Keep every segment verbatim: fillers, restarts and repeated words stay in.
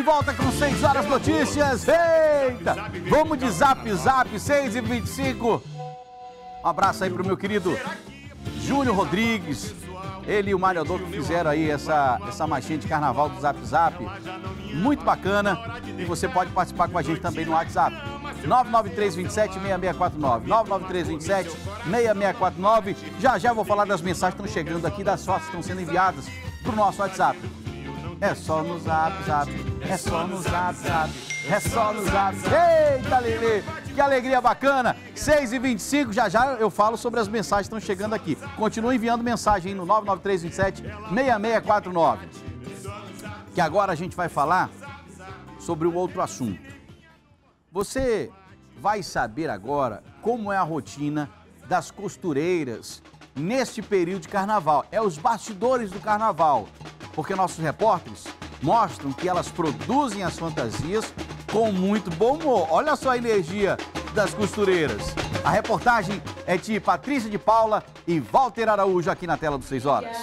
volta com seis horas notícias. Eita! Vamos de zap zap, seis e vinte e cinco. Um abraço aí pro meu querido Júnior Rodrigues. Ele e o Mário Adolfo fizeram aí essa, essa marchinha de carnaval do Zap Zap. Muito bacana. E você pode participar com a gente também no WhatsApp. nove nove três dois sete, seis seis quatro nove. nove nove três dois sete, seis seis quatro nove. Já já vou falar das mensagens que estão chegando aqui, das fotos que estão sendo enviadas pro nosso WhatsApp. É só no Zap Zap. É só no Zap Zap. É só no Zap. Eita, Lelê! Que alegria bacana! seis e vinte e cinco, já já eu falo sobre as mensagens que estão chegando aqui. Continua enviando mensagem aí no nove nove três dois sete, seis seis quatro nove. Que agora a gente vai falar sobre o outro assunto. Você vai saber agora como é a rotina das costureiras neste período de carnaval. É os bastidores do carnaval. Porque nossos repórteres mostram que elas produzem as fantasias com muito bom humor. Olha só a energia das costureiras. A reportagem é de Patrícia de Paula e Walter Araújo aqui na tela do seis horas.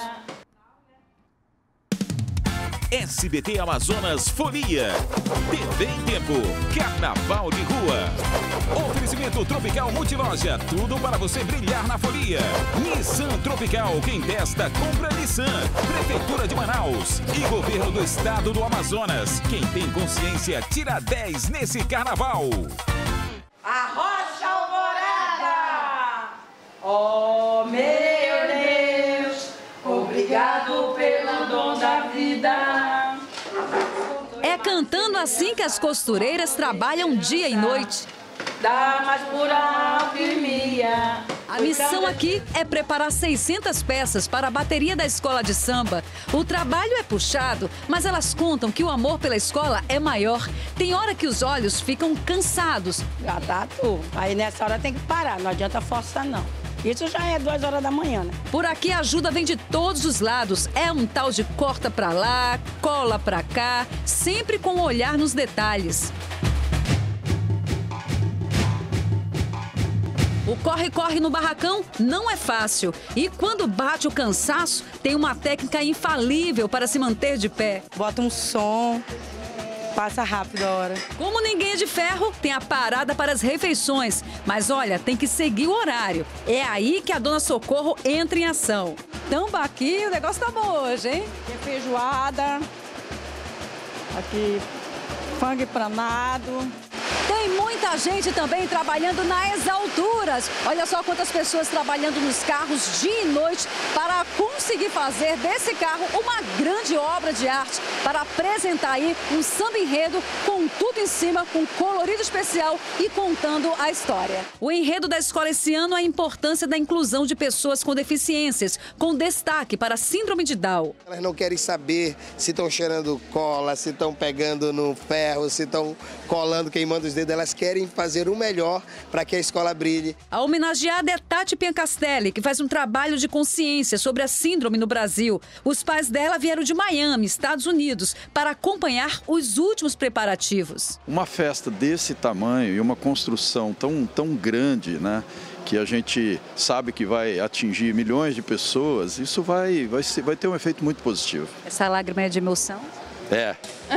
S B T Amazonas Folia. T V em Tempo. Carnaval de Rua. Oferecimento Tropical Multiloja. Tudo para você brilhar na folia. Nissan Tropical. Quem testa, compra Nissan. Prefeitura de Manaus. E Governo do Estado do Amazonas. Quem tem consciência, tira dez nesse carnaval. A Rocha Alvorada. Oh, meu Deus. Obrigado pelo dom da vida. É cantando assim que as costureiras trabalham dia e noite. Da mais pura alquimia. A missão aqui é preparar seiscentas peças para a bateria da escola de samba. O trabalho é puxado, mas elas contam que o amor pela escola é maior. Tem hora que os olhos ficam cansados. Já tá tudo. Aí nessa hora tem que parar, não adianta forçar não. Isso já é duas horas da manhã, né? Por aqui a ajuda vem de todos os lados. É um tal de corta pra lá, cola pra cá, sempre com um olhar nos detalhes. O corre-corre no barracão não é fácil. E quando bate o cansaço, tem uma técnica infalível para se manter de pé. Bota um som, passa rápido a hora. Como ninguém é de ferro, tem a parada para as refeições. Mas olha, tem que seguir o horário. É aí que a dona Socorro entra em ação. Tambaqui, o negócio tá bom hoje, hein? Tem feijoada, aqui frango empanado. Tem muita gente também trabalhando nas alturas. Olha só quantas pessoas trabalhando nos carros dia e noite para conseguir fazer desse carro uma grande obra de arte, para apresentar aí um samba enredo com tudo em cima, com colorido especial e contando a história. O enredo da escola esse ano é a importância da inclusão de pessoas com deficiências, com destaque para a síndrome de Down. Elas não querem saber se estão cheirando cola, se estão pegando no ferro, se estão colando, queimando os dedos. Elas querem fazer o melhor para que a escola brilhe. A homenageada é Tati Piancastelli, que faz um trabalho de consciência sobre a síndrome no Brasil. Os pais dela vieram de Miami, Estados Unidos, para acompanhar os últimos preparativos. Uma festa desse tamanho e uma construção tão, tão grande, né? Que a gente sabe que vai atingir milhões de pessoas, isso vai, vai, ser, vai ter um efeito muito positivo. Essa lágrima é de emoção? É.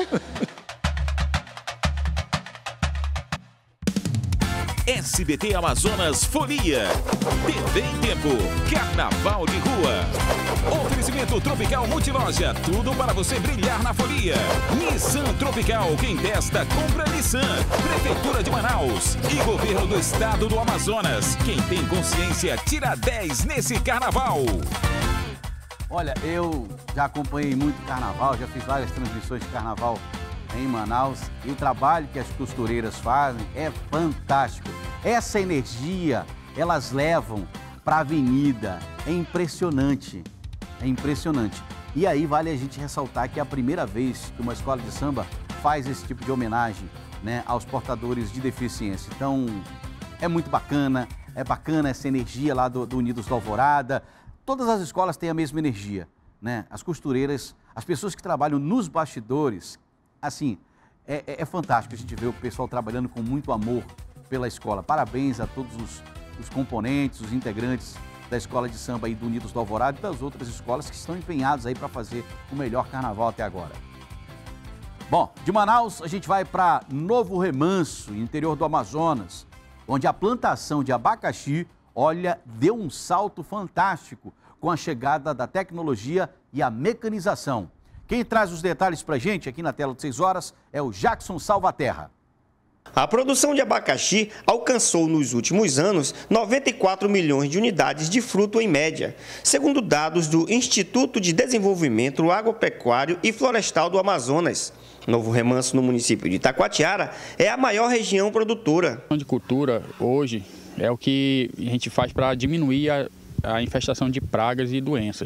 S B T Amazonas Folia. T V em Tempo. Carnaval de Rua. Oferecimento Tropical Multiloja. Tudo para você brilhar na folia. Nissan Tropical. Quem testa, compra Nissan. Prefeitura de Manaus. E Governo do Estado do Amazonas. Quem tem consciência, tira dez nesse carnaval. Olha, eu já acompanhei muito carnaval, já fiz várias transmissões de carnaval em Manaus, e o trabalho que as costureiras fazem é fantástico. Essa energia elas levam para a avenida, é impressionante, é impressionante. E aí vale a gente ressaltar que é a primeira vez que uma escola de samba faz esse tipo de homenagem, né, aos portadores de deficiência. Então é muito bacana, é bacana essa energia lá do, do Unidos do Alvorada. Todas as escolas têm a mesma energia, né? As costureiras, as pessoas que trabalham nos bastidores. Assim, é, é, é fantástico a gente ver o pessoal trabalhando com muito amor pela escola. Parabéns a todos os, os componentes, os integrantes da Escola de Samba aí do Unidos do Alvorada e das outras escolas que estão empenhados aí para fazer o melhor carnaval até agora. Bom, de Manaus a gente vai para Novo Remanso, interior do Amazonas, onde a plantação de abacaxi, olha, deu um salto fantástico com a chegada da tecnologia e a mecanização. Quem traz os detalhes para a gente aqui na tela de seis horas é o Jackson Salvaterra. A produção de abacaxi alcançou nos últimos anos noventa e quatro milhões de unidades de fruto em média, segundo dados do Instituto de Desenvolvimento Agropecuário e Florestal do Amazonas. Novo Remanso, no município de Itacoatiara, é a maior região produtora. A de cultura hoje é o que a gente faz para diminuir a, a infestação de pragas e doenças.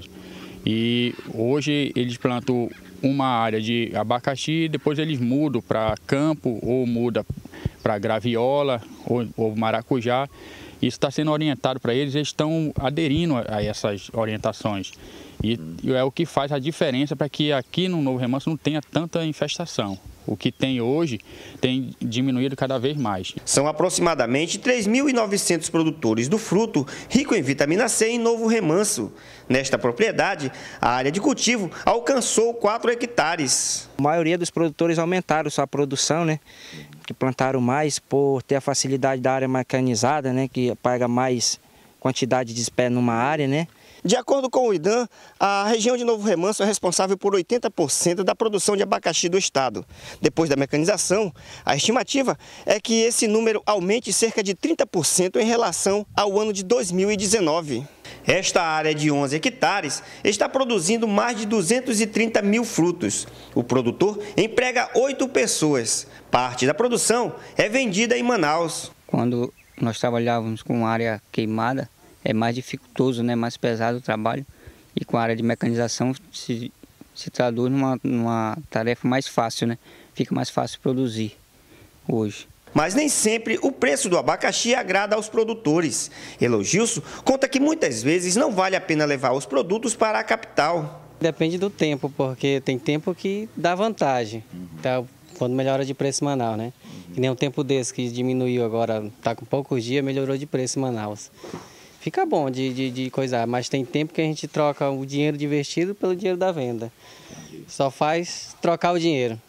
E hoje eles plantam uma área de abacaxi, depois eles mudam para campo ou muda para graviola ou, ou maracujá. Isso está sendo orientado para eles, eles estão aderindo a essas orientações. E é o que faz a diferença para que aqui no Novo Remanso não tenha tanta infestação. O que tem hoje tem diminuído cada vez mais. São aproximadamente três mil e novecentos produtores do fruto rico em vitamina C em Novo Remanso. Nesta propriedade, a área de cultivo alcançou quatro hectares. A maioria dos produtores aumentaram sua produção, né? Que plantaram mais por ter a facilidade da área mecanizada, né? Que paga mais quantidade de espé numa área, né? De acordo com o IDAM, a região de Novo Remanso é responsável por oitenta por cento da produção de abacaxi do estado. Depois da mecanização, a estimativa é que esse número aumente cerca de trinta por cento em relação ao ano de dois mil e dezenove. Esta área de onze hectares está produzindo mais de duzentos e trinta mil frutos. O produtor emprega oito pessoas. Parte da produção é vendida em Manaus. Quando nós trabalhávamos com área queimada, é mais dificultoso, né? Mais pesado o trabalho, e com a área de mecanização se, se traduz numa, numa tarefa mais fácil, né? Fica mais fácil produzir hoje. Mas nem sempre o preço do abacaxi agrada aos produtores. Elogilson conta que muitas vezes não vale a pena levar os produtos para a capital. Depende do tempo, porque tem tempo que dá vantagem, tá? Quando melhora de preço em Manaus, né? Que nem um tempo desse que diminuiu agora, está com poucos dias, melhorou de preço em Manaus. Fica bom de, de, de coisar, mas tem tempo que a gente troca o dinheiro de investido pelo dinheiro da venda. Só faz trocar o dinheiro,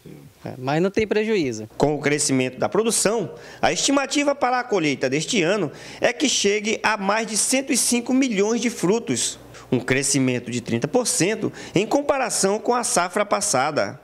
mas não tem prejuízo. Com o crescimento da produção, a estimativa para a colheita deste ano é que chegue a mais de cento e cinco milhões de frutos, um crescimento de trinta por cento em comparação com a safra passada.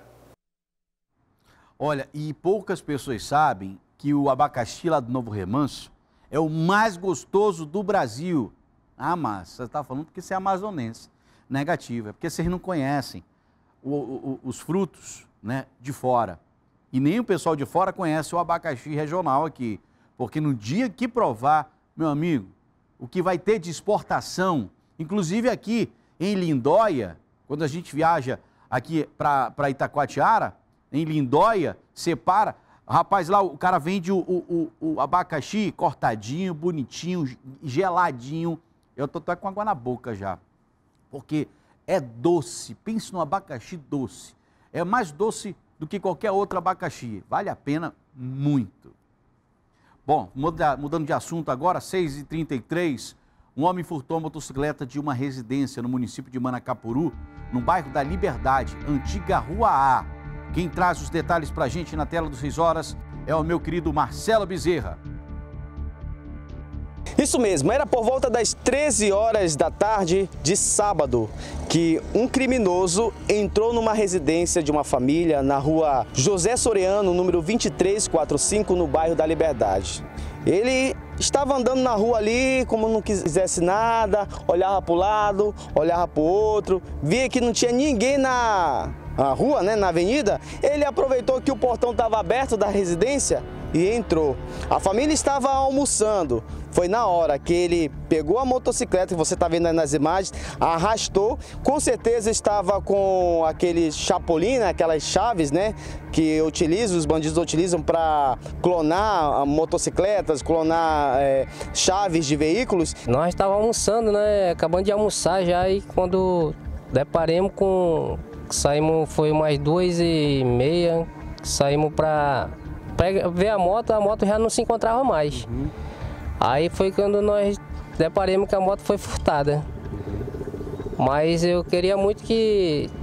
Olha, e poucas pessoas sabem que o abacaxi lá do Novo Remanso é o mais gostoso do Brasil. Ah, mas você está falando porque você é amazonense. Negativo, é porque vocês não conhecem o, o, os frutos, né, de fora. E nem o pessoal de fora conhece o abacaxi regional aqui. Porque no dia que provar, meu amigo, o que vai ter de exportação, inclusive aqui em Lindóia, quando a gente viaja aqui para Itacoatiara, em Lindóia, separa... Rapaz, lá o cara vende o, o, o, o abacaxi cortadinho, bonitinho, geladinho. Eu tô até com água na boca já. Porque é doce. Pense no abacaxi doce. É mais doce do que qualquer outro abacaxi. Vale a pena muito. Bom, muda, mudando de assunto agora, seis e trinta e três, um homem furtou a motocicleta de uma residência no município de Manacapuru, no bairro da Liberdade, antiga Rua A. Quem traz os detalhes para a gente na tela dos seis horas é o meu querido Marcelo Bezerra. Isso mesmo, era por volta das treze horas da tarde de sábado que um criminoso entrou numa residência de uma família na rua José Soriano, número vinte e três quarenta e cinco, no bairro da Liberdade. Ele estava andando na rua ali, como não quisesse nada, olhava para o lado, olhava para o outro, via que não tinha ninguém na... a rua, né, na avenida. Ele aproveitou que o portão estava aberto da residência e entrou. A família estava almoçando. Foi na hora que ele pegou a motocicleta, que você está vendo aí nas imagens, arrastou. Com certeza estava com aquele chapolim, né, aquelas chaves, né, que utilizam, os bandidos utilizam para clonar motocicletas, clonar é, chaves de veículos. Nós estávamos almoçando, né, acabando de almoçar já, e quando deparemos com... Saímos, foi umas duas e meia, saímos para ver a moto, a moto já não se encontrava mais. Uhum. Aí foi quando nós deparemos que a moto foi furtada. Mas eu queria muito que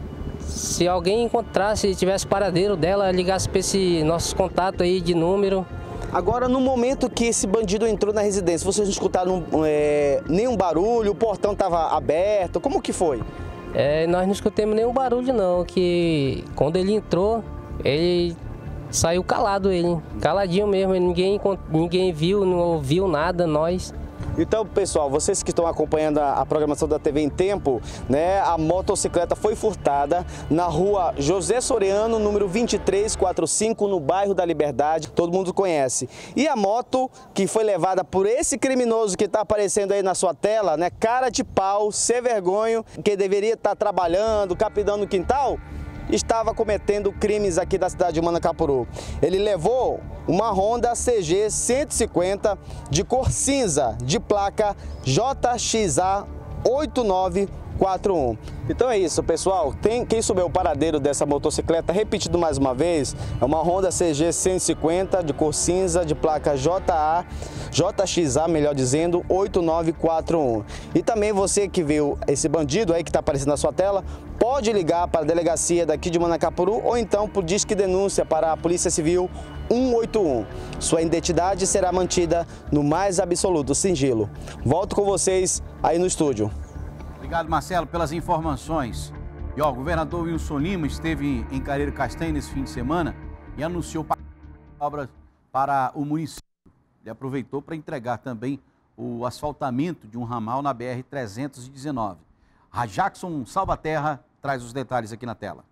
Se alguém encontrasse, tivesse paradeiro dela, ligasse para esse nossos contatos aí de número. Agora, no momento que esse bandido entrou na residência, vocês não escutaram é, nenhum barulho, o portão estava aberto, como que foi? É, nós não escutamos nenhum barulho não, que quando ele entrou, ele saiu calado, ele, caladinho mesmo, ninguém, ninguém viu, não ouviu nada, nós... Então, pessoal, vocês que estão acompanhando a, a programação da T V em Tempo, né, a motocicleta foi furtada na rua José Soriano, número vinte e três quarenta e cinco, no bairro da Liberdade, todo mundo conhece. E a moto que foi levada por esse criminoso que está aparecendo aí na sua tela, né, cara de pau, sem vergonha, que deveria estar trabalhando, capinando no quintal, estava cometendo crimes aqui da cidade de Manacapuru. Ele levou uma Honda C G cento e cinquenta de cor cinza, de placa J X A oito nove quatro um. Então é isso, pessoal. Tem, quem souber o paradeiro dessa motocicleta, repetido mais uma vez, é uma Honda C G cento e cinquenta de cor cinza, de placa J A, J X A, melhor dizendo, oito nove quatro um. E também você que viu esse bandido aí que está aparecendo na sua tela, pode ligar para a delegacia daqui de Manacapuru ou então por Disque Denúncia para a Polícia Civil um oito um. Sua identidade será mantida no mais absoluto sigilo. Volto com vocês aí no estúdio. Obrigado, Marcelo, pelas informações. E ó, o governador Wilson Lima esteve em Careiro Castanho nesse fim de semana e anunciou obras para o município. Ele aproveitou para entregar também o asfaltamento de um ramal na B R trezentos e dezenove. A Jackson Salvaterra traz os detalhes aqui na tela.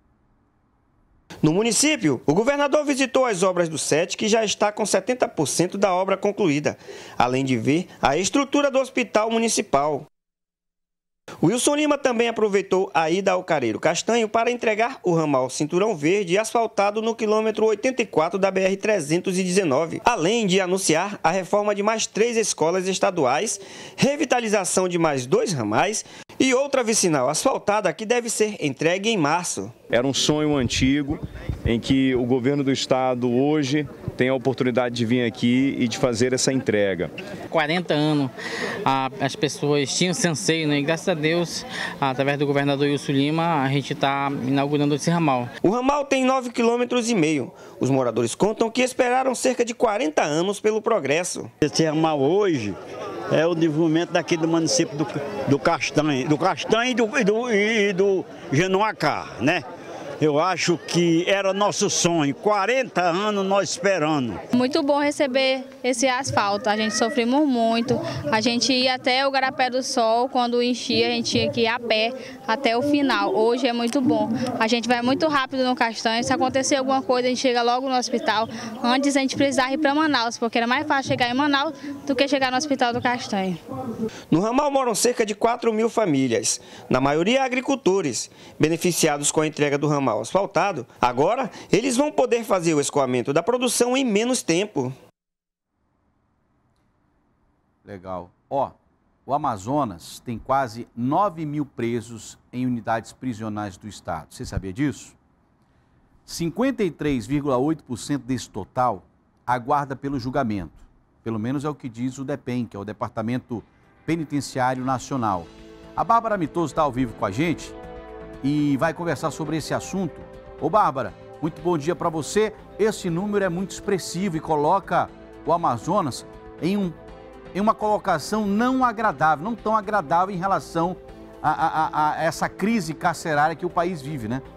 No município, o governador visitou as obras do S E T, que já está com setenta por cento da obra concluída, além de ver a estrutura do hospital municipal. Wilson Lima também aproveitou a ida ao Careiro Castanho para entregar o ramal Cinturão Verde asfaltado no quilômetro oitenta e quatro da B R trezentos e dezenove, além de anunciar a reforma de mais três escolas estaduais, revitalização de mais dois ramais e outra vicinal asfaltada que deve ser entregue em março. Era um sonho antigo em que o governo do estado hoje tem a oportunidade de vir aqui e de fazer essa entrega. quarenta anos, as pessoas tinham esse anseio, né? E graças a Deus, através do governador Wilson Lima, a gente está inaugurando esse ramal. O ramal tem nove quilômetros e meio. Os moradores contam que esperaram cerca de quarenta anos pelo progresso. Esse ramal hoje é o desenvolvimento daqui do município do, do Castanho, do Castanho e do, e do, e do Genoacá, né? Eu acho que era nosso sonho, quarenta anos nós esperando. Muito bom receber esse asfalto, a gente sofremos muito, a gente ia até o Garapé do Sol, quando enchia a gente tinha que ir a pé até o final. Hoje é muito bom, a gente vai muito rápido no Castanho, se acontecer alguma coisa a gente chega logo no hospital, antes a gente precisava ir para Manaus, porque era mais fácil chegar em Manaus do que chegar no Hospital do Castanho. No ramal moram cerca de quatro mil famílias, na maioria agricultores, beneficiados com a entrega do ramal asfaltado. Agora, eles vão poder fazer o escoamento da produção em menos tempo. Legal. Ó, o Amazonas tem quase nove mil presos em unidades prisionais do estado. Você sabia disso? cinquenta e três vírgula oito por cento desse total aguarda pelo julgamento. Pelo menos é o que diz o DEPEN, que é o Departamento Penitenciário Nacional. A Bárbara Mitoso está ao vivo com a gente e vai conversar sobre esse assunto. Ô Bárbara, muito bom dia para você. Esse número é muito expressivo e coloca o Amazonas em, um, em uma colocação não agradável, não tão agradável em relação a, a, a essa crise carcerária que o país vive, né?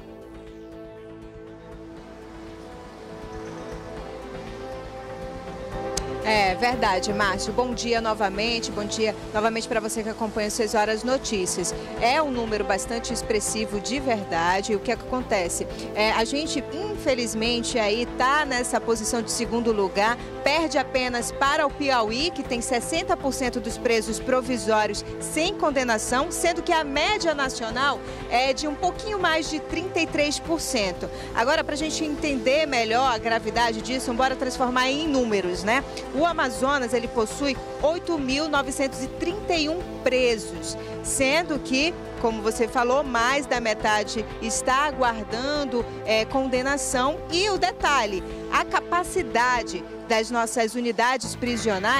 É verdade, Márcio. Bom dia novamente, bom dia novamente para você que acompanha as seis horas notícias. É um número bastante expressivo de verdade. O que, é que acontece? É, a gente, infelizmente, aí está nessa posição de segundo lugar, perde apenas para o Piauí, que tem sessenta por cento dos presos provisórios sem condenação, sendo que a média nacional é de um pouquinho mais de trinta e três por cento. Agora, para a gente entender melhor a gravidade disso, bora transformar em números, né? O Amazonas, ele possui oito mil novecentos e trinta e um presos, sendo que, como você falou, mais da metade está aguardando é, condenação. E o detalhe, a capacidade das nossas unidades prisionais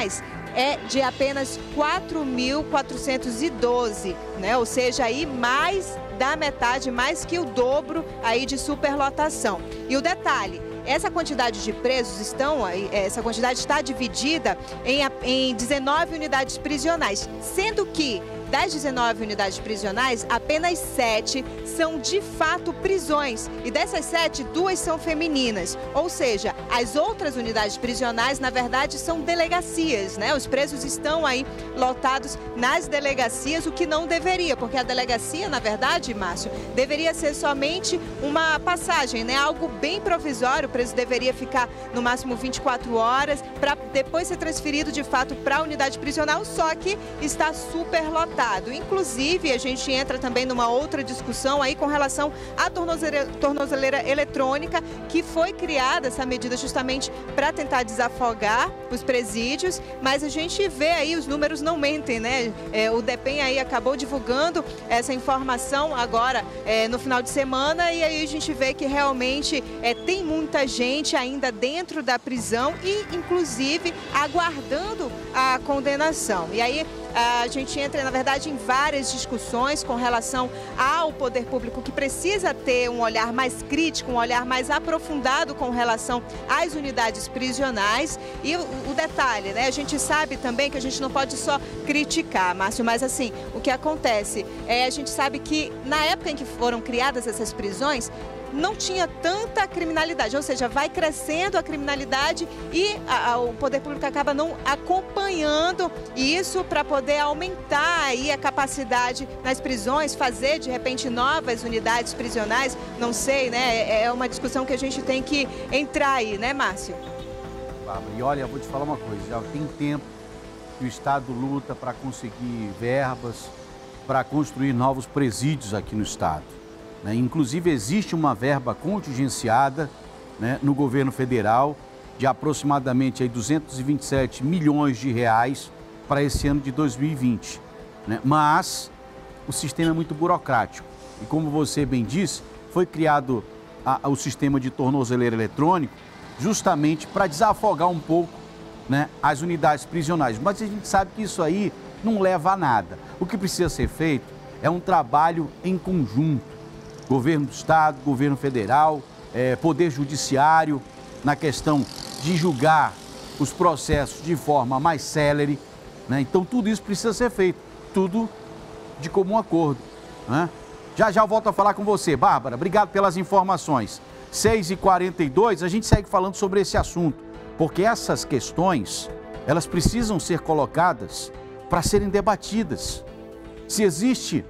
é de apenas quatro mil quatrocentos e doze, né? Ou seja, aí mais da metade, mais que o dobro aí de superlotação. E o detalhe, essa quantidade de presos estão, essa quantidade está dividida em, em dezenove unidades prisionais, sendo que das dezenove unidades prisionais, apenas sete são de fato prisões. E dessas sete, duas são femininas. Ou seja, as outras unidades prisionais, na verdade, são delegacias, né? Os presos estão aí lotados nas delegacias, o que não deveria, porque a delegacia, na verdade, Márcio, deveria ser somente uma passagem, né? Algo bem provisório. O preso deveria ficar no máximo vinte e quatro horas para depois ser transferido de fato para a unidade prisional, só que está superlotado. Inclusive, a gente entra também numa outra discussão aí com relação à tornozeleira, tornozeleira eletrônica, que foi criada essa medida justamente para tentar desafogar os presídios, mas a gente vê aí, os números não mentem, né? É, o DEPEN aí acabou divulgando essa informação agora é, no final de semana, e aí a gente vê que realmente é, tem muita gente ainda dentro da prisão e, inclusive, aguardando a condenação. E aí a gente entra, na verdade, em várias discussões com relação ao poder público, que precisa ter um olhar mais crítico, um olhar mais aprofundado com relação às unidades prisionais. E o, o detalhe, né? A gente sabe também que a gente não pode só criticar, Márcio, mas assim, o que acontece é, a gente sabe que na época em que foram criadas essas prisões, não tinha tanta criminalidade, ou seja, vai crescendo a criminalidade e a, a, o poder público acaba não acompanhando isso para poder aumentar aí a capacidade nas prisões, fazer de repente novas unidades prisionais, não sei, né? É uma discussão que a gente tem que entrar aí, né, Márcio? Bárbara, e olha, eu vou te falar uma coisa, já tem tempo que o Estado luta para conseguir verbas, para construir novos presídios aqui no Estado. Né? Inclusive, existe uma verba contingenciada, né, no governo federal de aproximadamente aí, duzentos e vinte e sete milhões de reais para esse ano de dois mil e vinte. Né? Mas o sistema é muito burocrático. E como você bem disse, foi criado a, a, o sistema de tornozeleira eletrônico justamente para desafogar um pouco, né, as unidades prisionais. Mas a gente sabe que isso aí não leva a nada. O que precisa ser feito é um trabalho em conjunto. Governo do Estado, governo federal, é, poder judiciário, na questão de julgar os processos de forma mais célere, né? Então tudo isso precisa ser feito, tudo de comum acordo, né? Já já eu volto a falar com você, Bárbara, obrigado pelas informações. seis e quarenta e dois, a gente segue falando sobre esse assunto, porque essas questões, elas precisam ser colocadas para serem debatidas. Se existe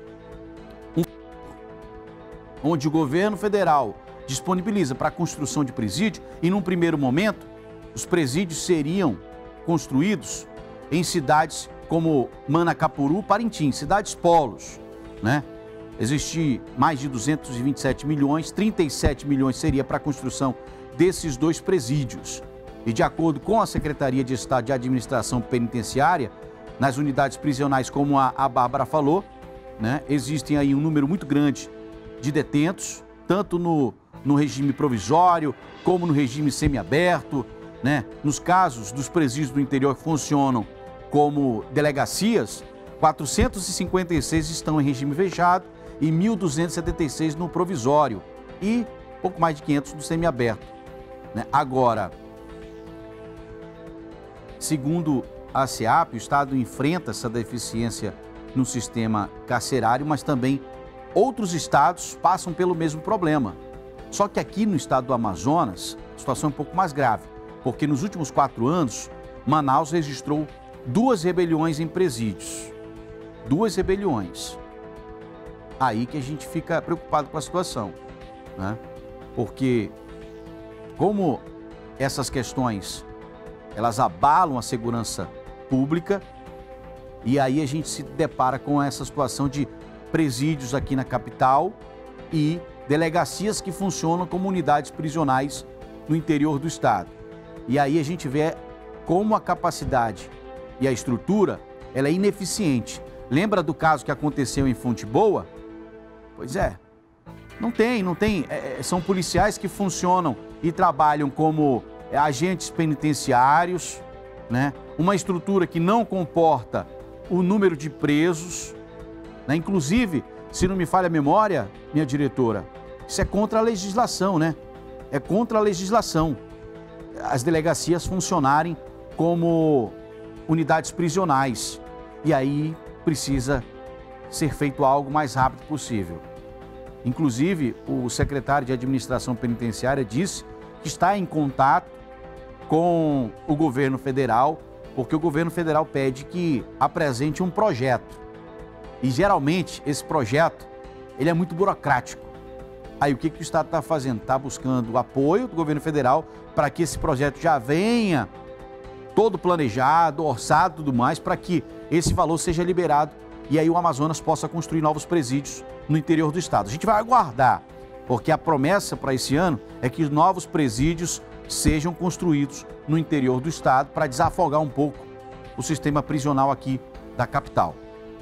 onde o governo federal disponibiliza para a construção de presídio, e num primeiro momento, os presídios seriam construídos em cidades como Manacapuru, Parintins, cidades polos, né? Existem mais de duzentos e vinte e sete milhões, trinta e sete milhões seria para a construção desses dois presídios. E de acordo com a Secretaria de Estado de Administração Penitenciária, nas unidades prisionais, como a, a Bárbara falou, né, existem aí um número muito grande de detentos, tanto no, no regime provisório, como no regime semiaberto, né? Nos casos dos presídios do interior que funcionam como delegacias, quatrocentos e cinquenta e seis estão em regime fechado e mil duzentos e setenta e seis no provisório e pouco mais de quinhentos no semiaberto, né? Agora, segundo a SEAP, o Estado enfrenta essa deficiência no sistema carcerário, mas também outros estados passam pelo mesmo problema. Só que aqui no estado do Amazonas, a situação é um pouco mais grave, porque nos últimos quatro anos, Manaus registrou duas rebeliões em presídios. Duas rebeliões. Aí que a gente fica preocupado com a situação, né? Porque como essas questões, elas abalam a segurança pública, e aí a gente se depara com essa situação de presídios aqui na capital e delegacias que funcionam como unidades prisionais no interior do estado. E aí a gente vê como a capacidade e a estrutura, ela é ineficiente. Lembra do caso que aconteceu em Fonte Boa? Pois é, não tem, não tem. É, são policiais que funcionam e trabalham como agentes penitenciários, né? uma estrutura que não comporta o número de presos, né? Inclusive, se não me falha a memória, minha diretora, isso é contra a legislação, né? É contra a legislação. As delegacias funcionarem como unidades prisionais. E aí precisa ser feito algo o mais rápido possível. Inclusive, o secretário de Administração Penitenciária disse que está em contato com o governo federal, porque o governo federal pede que apresente um projeto. E geralmente esse projeto ele é muito burocrático. Aí o que, que o Estado está fazendo? Está buscando o apoio do governo federal para que esse projeto já venha todo planejado, orçado e tudo mais, para que esse valor seja liberado e aí o Amazonas possa construir novos presídios no interior do Estado. A gente vai aguardar, porque a promessa para esse ano é que novos presídios sejam construídos no interior do Estado para desafogar um pouco o sistema prisional aqui da capital.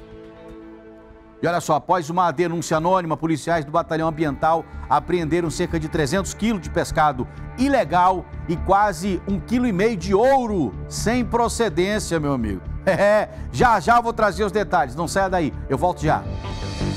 E olha só, após uma denúncia anônima, policiais do Batalhão Ambiental apreenderam cerca de trezentos quilos de pescado ilegal e quase um quilo e meio de ouro sem procedência, meu amigo. É, já já vou trazer os detalhes, não saia daí, eu volto já.